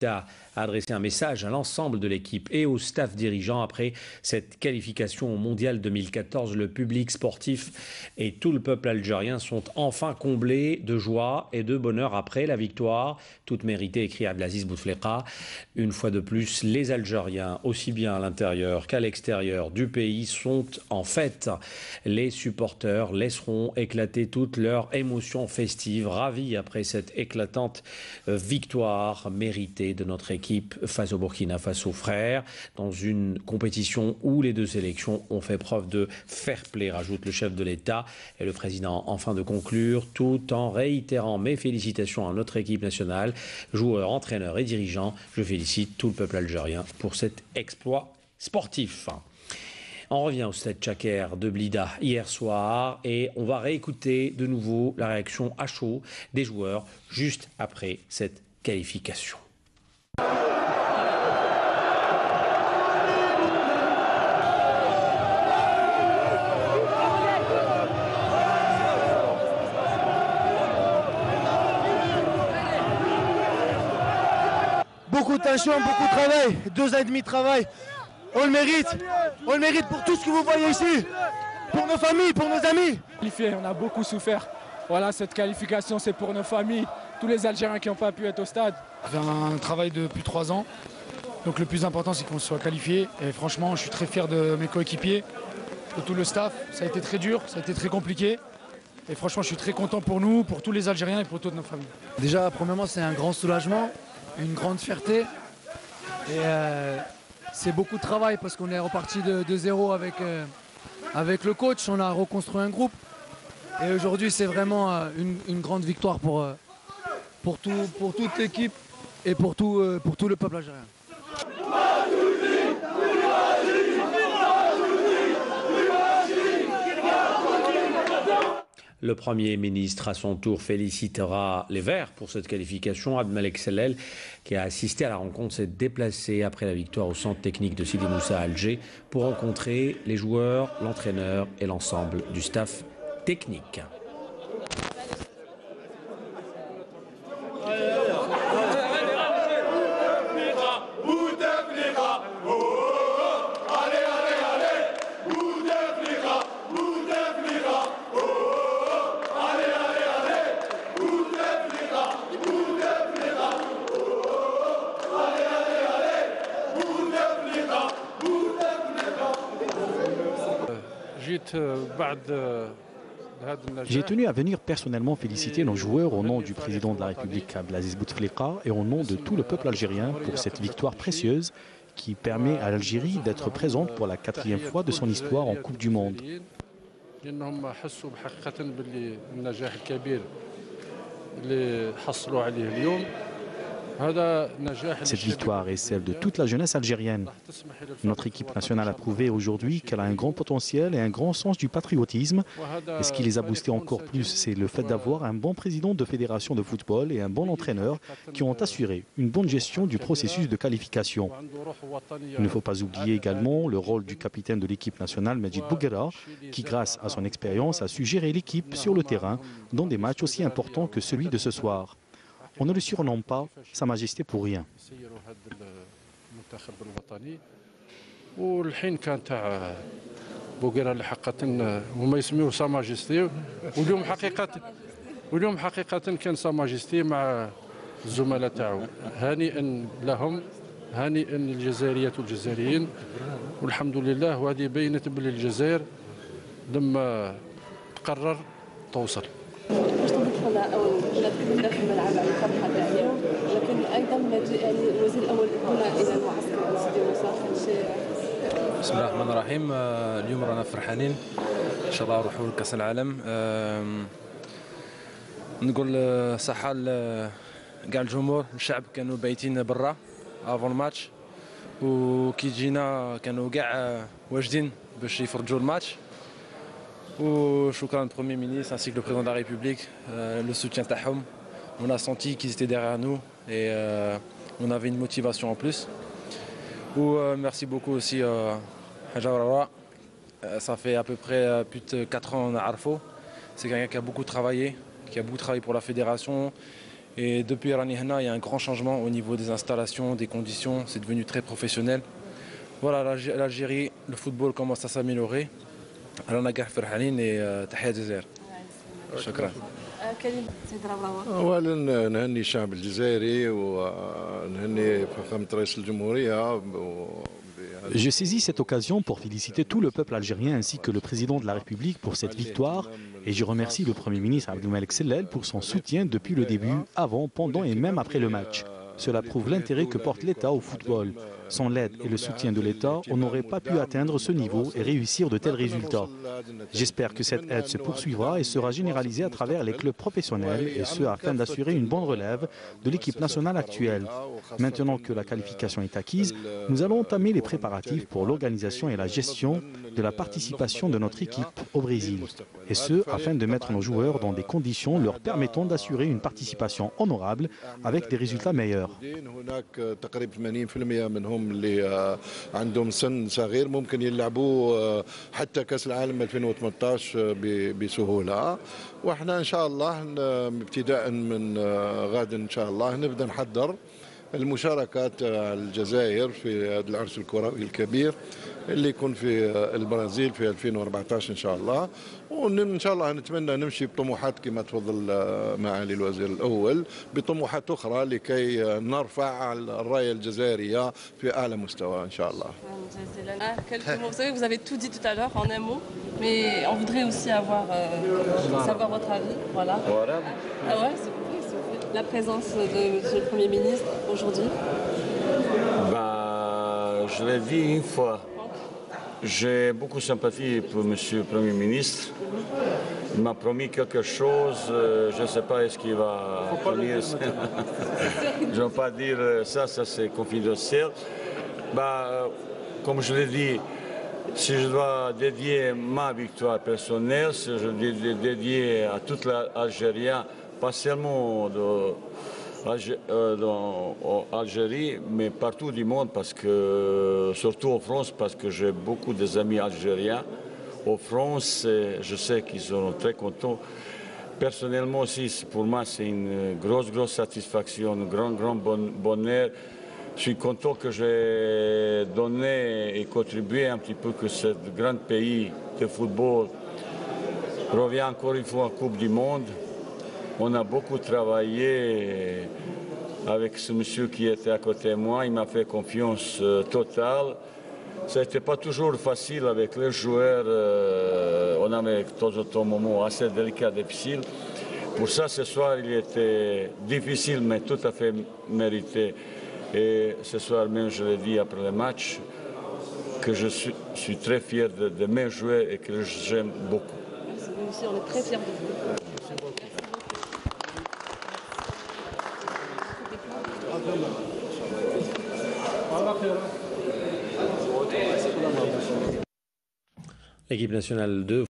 a adressé un message à l'ensemble de l'équipe et au staff dirigeant après cette qualification au Mondial 2014. Le public sportif et tout le peuple algérien sont enfin comblés de joie et de bonheur après la victoire, toute méritée, écrit Abdelaziz Bouteflika. Une fois de plus, les Algériens, aussi bien à l'intérieur qu'à l'extérieur du pays, sont en fête. Les supporters laisseront éclater toute leur émotion festive, ravis après cette éclatante victoire méritée de notre équipe face au Burkina Faso, frère, dans une compétition où les deux sélections ont fait preuve de fair play, rajoute le chef de l'État. Et le président, enfin, de conclure, tout en réitérant mes félicitations à notre équipe nationale, joueurs, entraîneurs et dirigeants. Je félicite tout le peuple algérien pour cet exploit sportif. On revient au stade Tchaker de Blida hier soir et on va réécouter de nouveau la réaction à chaud des joueurs juste après cette qualification. Beaucoup de tension, beaucoup de travail, 2 ans et demi de travail. On le mérite pour tout ce que vous voyez ici, pour nos familles, pour nos amis. On a beaucoup souffert. Voilà, cette qualification, c'est pour nos familles, tous les Algériens qui n'ont pas pu être au stade. On fait un travail depuis 3 ans. Donc le plus important, c'est qu'on soit qualifié. Et franchement, je suis très fier de mes coéquipiers, de tout le staff. Ça a été très dur, ça a été très compliqué. Et franchement, je suis très content pour nous, pour tous les Algériens et pour toutes nos familles. Déjà, premièrement, c'est un grand soulagement, une grande fierté. Et c'est beaucoup de travail parce qu'on est reparti de zéro avec le coach. On a reconstruit un groupe. Et aujourd'hui, c'est vraiment une grande victoire pour toute l'équipe et pour tout le peuple algérien. Le Premier ministre, à son tour, félicitera les Verts pour cette qualification. Abdelmalek Sellel, qui a assisté à la rencontre, s'est déplacé après la victoire au centre technique de Sidi Moussa à Alger pour rencontrer les joueurs, l'entraîneur et l'ensemble du staff technique. J'ai tenu à venir personnellement féliciter nos joueurs au nom du président de la République Abdelaziz Bouteflika et au nom de tout le peuple algérien pour cette victoire précieuse qui permet à l'Algérie d'être présente pour la 4e fois de son histoire en Coupe du Monde. Cette victoire est celle de toute la jeunesse algérienne. Notre équipe nationale a prouvé aujourd'hui qu'elle a un grand potentiel et un grand sens du patriotisme. Et ce qui les a boostés encore plus, c'est le fait d'avoir un bon président de fédération de football et un bon entraîneur qui ont assuré une bonne gestion du processus de qualification. Il ne faut pas oublier également le rôle du capitaine de l'équipe nationale, Majid Bouguera, qui grâce à son expérience a su gérer l'équipe sur le terrain dans des matchs aussi importants que celui de ce soir. On ne le surnomme pas Sa Majesté pour rien. والحين كان تاع بوغيرا اللي حقيقة هما يسميوه سا ماجيستي واليوم حقيقة كان سا ماجيستي مع الزملاء تاعو هانئا لهم هانئا للجزائريات والجزائريين والحمد لله وهذه بينت بلي الجزائر لما تقرر توصل. لا في الملعب على الفرحه تاعنا لكن ايضا الوزير الاول هنا الى المعسكر سيدي موسى. بسم الله الرحمن الرحيم. اليوم رانا فرحانين ان شاء الله نروحوا لكاس العالم. نقول صحه كاع الجمهور الشعب كانوا بايتين برا افون الماتش وكي جينا كانوا كاع واجدين باش يفرجوا الماتش. وشكرا Premier ministre ainsi que le président de la République, le soutien تاعهم. On a senti qu'ils étaient derrière nous et on avait une motivation en plus. Merci beaucoup aussi Hadja Warawa. Ça fait à peu près plus de 4 ans à Arfo. C'est quelqu'un qui a beaucoup travaillé pour la fédération Et depuis Rani Henna, il y a un grand changement au niveau des installations, des conditions. C'est devenu très professionnel. Voilà, l'Algérie, le football commence à s'améliorer. رانا كاع فرحانين تحية الجزائر. شكرا. كريم سيد رواوة. اولا نهني الشعب الجزائري ونهني فخامة رئيس الجمهورية. Je saisis cette occasion pour féliciter tout le peuple algérien ainsi que le président de la République pour cette victoire et je remercie le Premier ministre Abdelmalek Sellel pour son soutien depuis le début, avant, pendant et même après le match. Cela prouve l'intérêt que porte l'État au football. Sans l'aide et le soutien de l'État, on n'aurait pas pu atteindre ce niveau et réussir de tels résultats. J'espère que cette aide se poursuivra et sera généralisée à travers les clubs professionnels et ce afin d'assurer une bonne relève de l'équipe nationale actuelle. Maintenant que la qualification est acquise, nous allons entamer les préparatifs pour l'organisation et la gestion de la participation de notre équipe au Brésil. Et ce, afin de mettre nos joueurs dans des conditions leur permettant d'assurer une participation honorable avec des résultats meilleurs. اللي عندهم سن صغير ممكن يلعبوا حتى كأس العالم 2018 بسهولة واحنا ان شاء الله ابتداء من غد ان شاء الله نبدا نحضر المشاركات الجزائر في هذا العرس الكروي الكبير اللي يكون في البرازيل في 2014 ان شاء الله وان شاء الله نتمنى نمشي بطموحات كما تفضل معالي الوزير الاول بطموحات اخرى لكي نرفع الرايه الجزائريه في اعلى مستوى ان شاء الله. Vous savez, vous avez tout dit tout à l'heure en un mot, mais on voudrait aussi savoir votre avis. Voilà. Ah ouais, s'il vous plaît. La présence de Monsieur le Premier ministre aujourd'hui. Je l'ai dit une fois. J'ai beaucoup de sympathie pour Monsieur le Premier ministre. Il m'a promis quelque chose. Je ne sais pas est-ce qu'il va tenir. Je ne vais pas dire ça c'est confidentiel. Comme je l'ai dit, si je dois dédier ma victoire personnelle, si je dois dédier à toute l'Algérie, pas seulement Algérie, mais partout du monde, parce que, surtout en France, parce que j'ai beaucoup d'amis algériens. En France, je sais qu'ils seront très contents. Personnellement aussi, pour moi, c'est une grosse satisfaction, un grand bonheur. Je suis content que j'ai donné et contribué un petit peu que ce grand pays de football revient encore une fois en Coupe du Monde. On a beaucoup travaillé avec ce monsieur qui était à côté de moi. Il m'a fait confiance totale. Ça n'était pas toujours facile avec les joueurs. On avait de temps en temps un moment assez délicat, difficile. Pour ça, ce soir, il était difficile, mais tout à fait mérité. Et ce soir même, je l'ai dit après le match, que je suis très fier de mes joueurs et que j'aime beaucoup. Merci, nous aussi, on est très fiers de vous. L'équipe nationale de